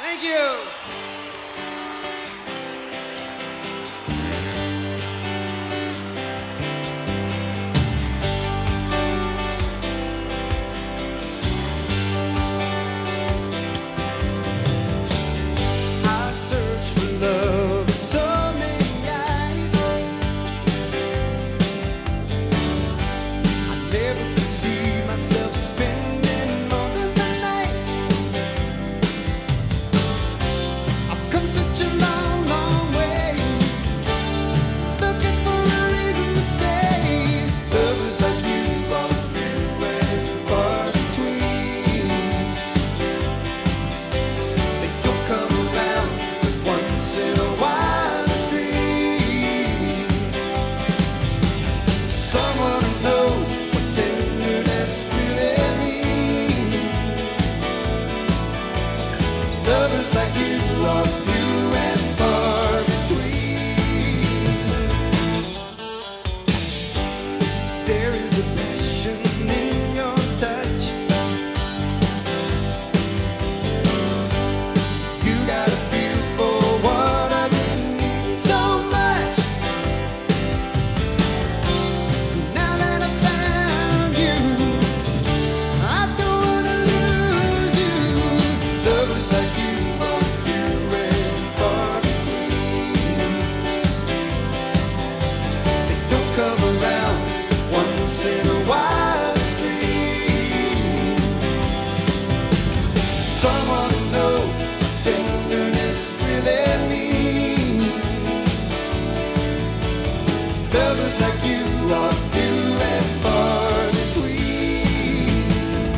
Thank you. I've searched for love in so many eyes. I never could see myself spending more than the night. I've come such a long, long way, looking for a reason to stay. Lovers like you are few and far between. They don't come around but once in a while. A stream, someone who knows what tenderness really means. Lovers like you are few and far between. There is a passion in your touch. You got a feel for what I've been needing so much. Now that I found you, I don't wanna lose you. Lovers like you are few and far between. They don't come around once in a while. A stream, someone who knows what tenderness really means. Lovers like you are few and far between.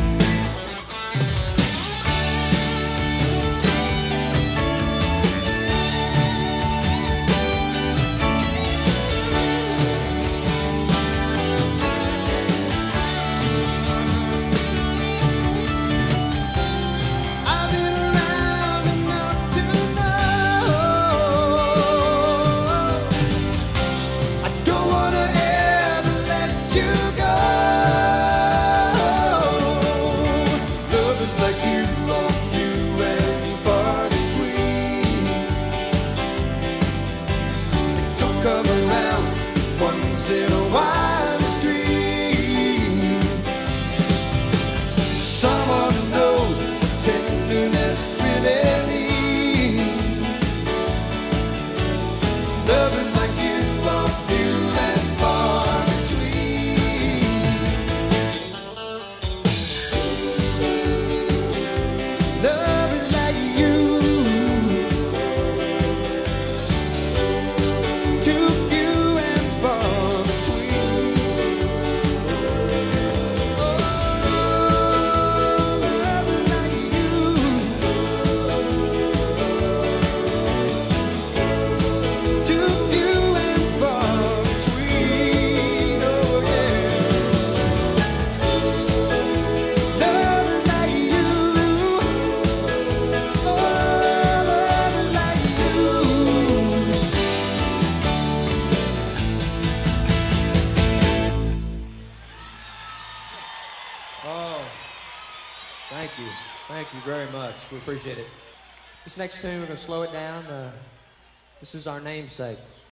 I've been around enough to know I don't wanna ever let you go. Lovers like you are few and far between. They don't come around once in a while. A stream, someone who knows what tenderness really means. Lovers like you are few and far between. Lovers like you, too few and far between. Oh, lovers like you, too few and far between. Oh yeah, lovers like you, oh lovers like you. Oh, thank you. Thank you very much. We appreciate it. This next tune, we're going to slow it down. This is our namesake.